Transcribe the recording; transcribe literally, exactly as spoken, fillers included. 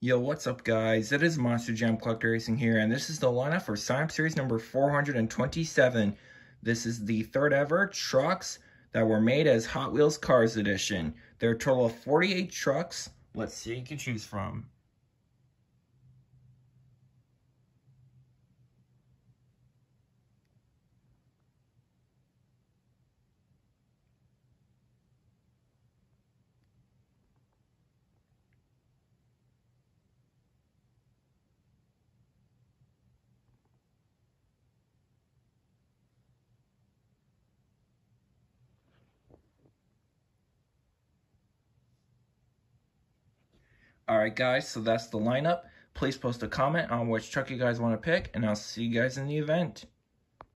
Yo, what's up guys? It is MonsterJam Collector Racing here, and this is the lineup for Sign Up Series number four hundred twenty-seven. This is the third ever trucks that were made as Hot Wheels Cars Edition. There are a total of forty-eight trucks. Let's see what you can choose from. Alright guys, so that's the lineup. Please post a comment on which truck you guys want to pick, and I'll see you guys in the event.